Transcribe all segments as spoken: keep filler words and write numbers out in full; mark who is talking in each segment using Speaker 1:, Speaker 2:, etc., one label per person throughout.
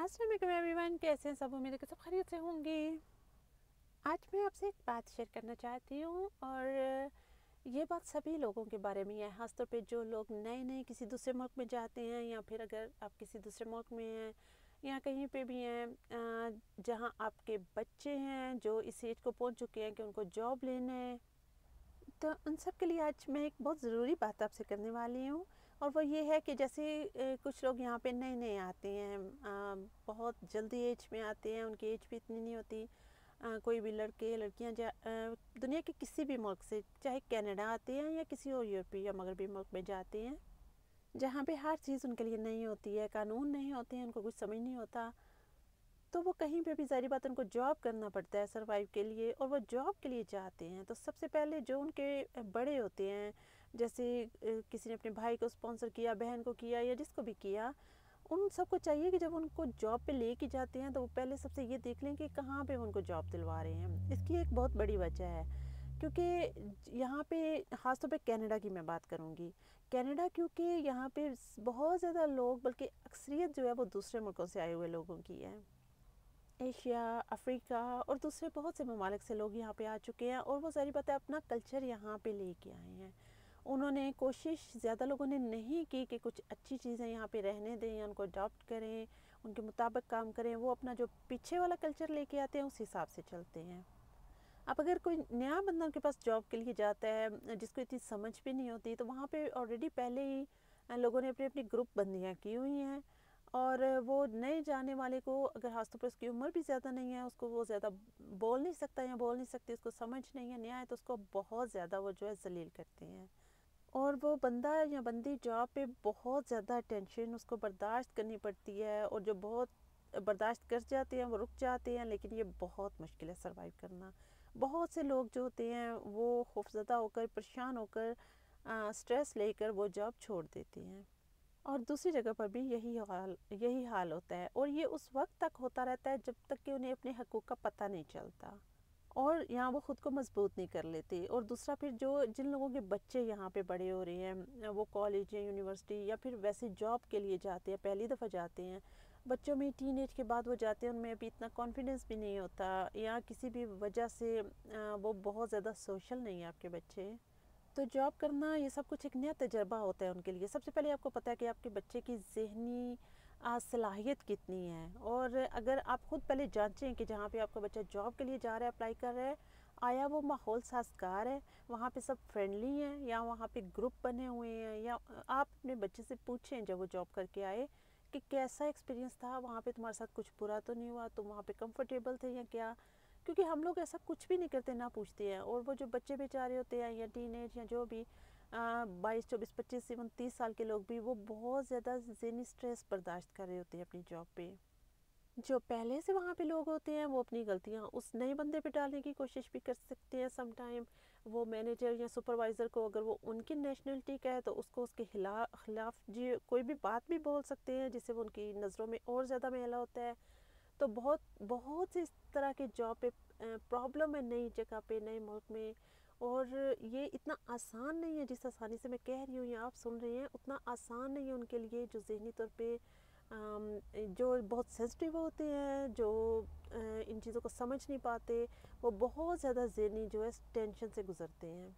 Speaker 1: अस्सलाम वालेकुम एवरीवन, कैसे हैं सब। उम्मीद है कि सब खैरियत से होंगे। आज मैं आपसे एक बात शेयर करना चाहती हूँ और ये बात सभी लोगों के बारे में है, ख़ास तौर पे जो लोग नए नए किसी दूसरे मुल्क में जाते हैं या फिर अगर आप किसी दूसरे मुल्क में हैं या कहीं पे भी हैं जहाँ आपके बच्चे हैं जो इस एज को पहुँच चुके हैं कि उनको जॉब लेना है। तो उन सब के लिए आज मैं एक बहुत ज़रूरी बात आपसे करने वाली हूँ और वो ये है कि जैसे कुछ लोग यहाँ पे नए नए आते हैं, बहुत जल्दी एज में आते हैं, उनकी एज भी इतनी नहीं होती। आ, कोई भी लड़के लड़कियाँ जा आ, दुनिया के किसी भी मुल्क से, चाहे कनाडा आते हैं या किसी और यूरोपीय या मगरबी मुल्क में जाते हैं जहाँ पे हर चीज़ उनके लिए नहीं होती है, कानून नहीं होते हैं, उनको कुछ समझ नहीं होता। तो वो कहीं पे भी ज़ाहिर बात उनको जॉब करना पड़ता है सरवाइव के लिए, और वो जॉब के लिए जाते हैं। तो सबसे पहले जो उनके बड़े होते हैं, जैसे किसी ने अपने भाई को स्पॉन्सर किया, बहन को किया या जिसको भी किया, उन सबको चाहिए कि जब उनको जॉब पे लेके जाते हैं तो वो पहले सबसे ये देख लें कि कहाँ पे उनको जॉब दिलवा रहे हैं। इसकी एक बहुत बड़ी वजह है, क्योंकि यहाँ पे ख़ास तौर पे कनाडा की मैं बात करूँगी। कनाडा क्योंकि यहाँ पे बहुत ज़्यादा लोग, बल्कि अक्सरियत जो है वो दूसरे मुल्कों से आए हुए लोगों की है। एशिया, अफ्रीका और दूसरे बहुत से ममालिक से लोग यहाँ पे आ चुके हैं और वो सारी बातें अपना कल्चर यहाँ पे लेके आए हैं। उन्होंने कोशिश ज़्यादा लोगों ने नहीं की कि कुछ अच्छी चीज़ें यहाँ पे रहने दें या उनको अडॉप्ट करें, उनके मुताबिक काम करें। वो अपना जो पीछे वाला कल्चर लेके आते हैं उस हिसाब से चलते हैं। अब अगर कोई नया बंदा उनके पास जॉब के लिए जाता है जिसको इतनी समझ भी नहीं होती, तो वहाँ पे ऑलरेडी पहले ही लोगों ने अपनी अपनी ग्रुप बंदियाँ की हुई हैं और वो नए जाने वाले को, अगर खास तौर पर उसकी उम्र भी ज़्यादा नहीं है, उसको वो ज़्यादा बोल नहीं सकता या बोल नहीं सकती, उसको समझ नहीं है, नया है, तो उसको बहुत ज़्यादा वो जो है जलील करते हैं। और वो बंदा या बंदी जॉब पे बहुत ज़्यादा टेंशन उसको बर्दाश्त करनी पड़ती है, और जो बहुत बर्दाश्त कर जाते हैं वो रुक जाते हैं, लेकिन ये बहुत मुश्किल है सरवाइव करना। बहुत से लोग जो होते हैं वो खौफज़दा होकर, परेशान होकर, स्ट्रेस लेकर वो जॉब छोड़ देते हैं। और दूसरी जगह पर भी यही हाल यही हाल होता है, और ये उस वक्त तक होता रहता है जब तक कि उन्हें अपने हकूक़ का पता नहीं चलता और यहाँ वो ख़ुद को मजबूत नहीं कर लेते। और दूसरा, फिर जो जिन लोगों के बच्चे यहाँ पे बड़े हो रहे हैं, वो कॉलेज या यूनिवर्सिटी या फिर वैसे जॉब के लिए जाते हैं, पहली दफ़ा जाते हैं, बच्चों में टीन एज के बाद वो जाते हैं, उनमें अभी इतना कॉन्फिडेंस भी नहीं होता, या किसी भी वजह से वो बहुत ज़्यादा सोशल नहीं है आपके बच्चे। तो जॉब करना ये सब कुछ एक नया तजर्बा होता है उनके लिए। सबसे पहले आपको पता है कि आपके बच्चे की ज़हनी सलाहियत कितनी है, और अगर आप ख़ुद पहले जांचें कि जहाँ पे आपका बच्चा जॉब के लिए जा रहा है, अप्लाई कर रहा है, आया वो माहौल साज़गार है, वहाँ पे सब फ्रेंडली हैं, या वहाँ पे ग्रुप बने हुए हैं, या आप अपने बच्चे से पूछें जब वो जॉब करके आए कि कैसा एक्सपीरियंस था, वहाँ पे तुम्हारे साथ कुछ बुरा तो नहीं हुआ, तुम वहाँ पे कंफर्टेबल थे या क्या। क्योंकि हम लोग ऐसा कुछ भी नहीं करते, ना पूछते हैं। और वो जो बच्चे बेचारे होते हैं, या टीन एज या जो भी बाईस चौबीस पच्चीस एवं तीस साल के लोग भी, वो बहुत ज़्यादा ज़हनी स्ट्रेस बर्दाश्त कर रहे होते हैं अपनी जॉब पे। जो पहले से वहाँ पे लोग होते हैं वो अपनी गलतियाँ उस नए बंदे पे डालने की कोशिश भी कर सकते हैं। सम टाइम वो मैनेजर या सुपरवाइज़र को, अगर वो उनकी नेशनलिटी का है, तो उसको उसके खिलाफ खिलाफ जी कोई भी बात भी बोल सकते हैं, जिससे वो उनकी नज़रों में और ज़्यादा मैला होता है। तो बहुत बहुत सी इस तरह के जॉब पे प्रॉब्लम है नई जगह पे, नए मुल्क में। और ये इतना आसान नहीं है, जिस आसानी से मैं कह रही हूँ या आप सुन रहे हैं, उतना आसान नहीं है उनके लिए जो ज़हनी तौर पे जो बहुत सेंसिटिव होते हैं, जो इन चीज़ों को समझ नहीं पाते, वो बहुत ज़्यादा ज़हनी जो है टेंशन से गुज़रते हैं,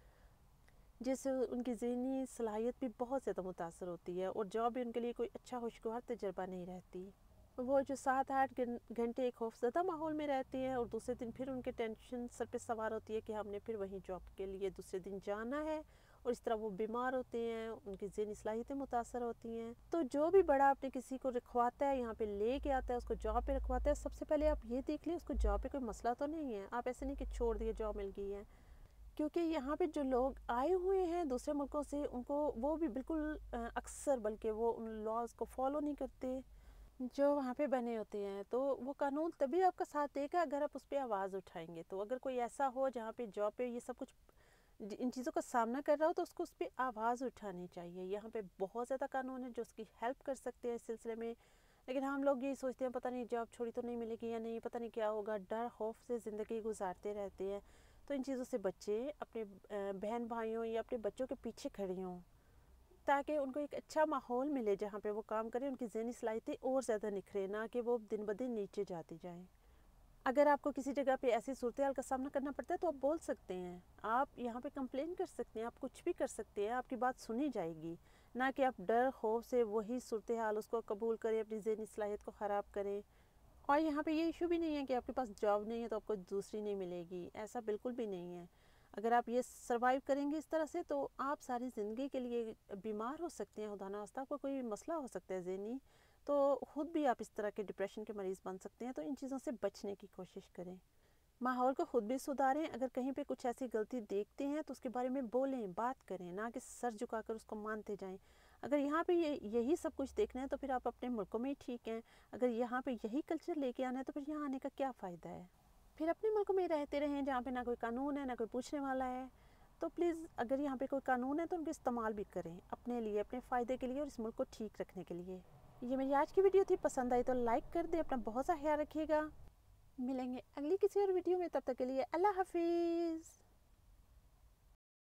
Speaker 1: जिससे उनकी ज़हनी सलाहियत भी बहुत ज़्यादा मुतासर होती है, और जॉब भी उनके लिए कोई अच्छा खुशगवार तजर्बा नहीं रहती। वो जो सात आठ घंटे एक खौफज़दा माहौल में रहते हैं, और दूसरे दिन फिर उनके टेंशन सर पे सवार होती है कि हमने फिर वहीं जॉब के लिए दूसरे दिन जाना है, और इस तरह वो बीमार होते हैं, उनकी ज़हनी सलाहियतें मुतासर होती हैं। तो जो भी बड़ा अपने किसी को रखवाता है, यहाँ पे ले के आता है, उसको जॉब पे रखवाता है, सबसे पहले आप ये देख लें उसको जॉब पे कोई मसला तो नहीं है। आप ऐसे नहीं कि छोड़ दिए जॉब मिल गई है, क्योंकि यहाँ पे जो लोग आए हुए हैं दूसरे मुल्कों से, उनको वो भी बिल्कुल अक्सर, बल्कि वो उन लॉज को फॉलो नहीं करते जो वहाँ पे बने होते हैं। तो वो कानून तभी आपका साथ देगा अगर आप उस पर आवाज़ उठाएंगे। तो अगर कोई ऐसा हो जहाँ पे जॉब पे ये सब कुछ इन चीज़ों का सामना कर रहा हो, तो उसको उस पर आवाज़ उठानी चाहिए। यहाँ पे बहुत ज़्यादा कानून है जो उसकी हेल्प कर सकते हैं इस सिलसिले में, लेकिन हम लोग यही सोचते हैं पता नहीं जॉब छोड़ी तो नहीं मिलेगी या नहीं, पता नहीं क्या होगा, डर खौफ से ज़िंदगी गुजारते रहते हैं। तो इन चीज़ों से बच्चे अपने बहन भाइयों या अपने बच्चों के पीछे खड़े हों, تاکہ ان کو ایک اچھا ماحول ملے جہاں پہ وہ کام کریں، ان کی ذہنی صلاحیتیں اور زیادہ نکھرے، نہ کہ وہ دن بدن نیچے جاتی جائیں۔ اگر آپ کو کسی جگہ پہ ایسی صورتحال کا سامنا کرنا پڑتا ہے تو آپ بول سکتے ہیں، آپ یہاں پہ کمپلین کر سکتے ہیں، آپ کچھ بھی کر سکتے ہیں، آپ کی بات سنی جائے گی، نہ کہ آپ ڈر خوف سے وہی صورتحال اس کو قبول کریں، اپنی ذہنی صلاحیت کو خراب کریں۔ اور یہاں پہ یہ ایشو بھی نہیں ہے کہ آپ کے پاس جاب نہیں ہے تو آپ کو دوسری نہیں ملے گی، ایسا بالکل بھی نہیں ہے۔ اگر آپ یہ سروائیو کریں گے اس طرح سے تو آپ ساری زندگی کے لیے بیمار ہو سکتے ہیں، خدا نہ خواستہ کوئی کوئی مسئلہ ہو سکتا ہے ذہنی، تو خود بھی آپ اس طرح کے ڈپریشن کے مریض بن سکتے ہیں۔ تو ان چیزوں سے بچنے کی کوشش کریں، ماحول کو خود بھی سدھاریں۔ اگر کہیں پہ کچھ ایسی غلطی دیکھتے ہیں تو اس کے بارے میں بولیں، بات کریں، نہ کہ سر جھکا کر اس کو مانتے جائیں۔ اگر یہاں پہ یہ یہی سب کچھ دیکھنا ہے تو پھر آپ اپنے ملکوں میں ہی ٹھیک ہیں۔ اگر یہاں پہ یہی کلچر لے کے آنا ہے تو پھر یہاں آنے کا کیا فائدہ ہے؟ پھر اپنے ملکوں میں ہی رہتے رہیں جہاں پہ نہ کوئی قانون ہے، نہ کوئی پوچھنے والا ہے۔ تو پلیز اگر یہاں پہ کوئی قانون ہے تو ان کا استعمال بھی کریں اپنے لیے، اپنے فائدے کے لیے اور اس ملک کو ٹھیک رکھنے کے لیے۔ یہ میری آج کی ویڈیو تھی، پسند آئی تو لائک کر دیں، اپنا بہت سا خیال رکھیے گا۔ ملیں گے اگلی کسی اور ویڈیو میں، تب تک کے لیے اللہ حافظ۔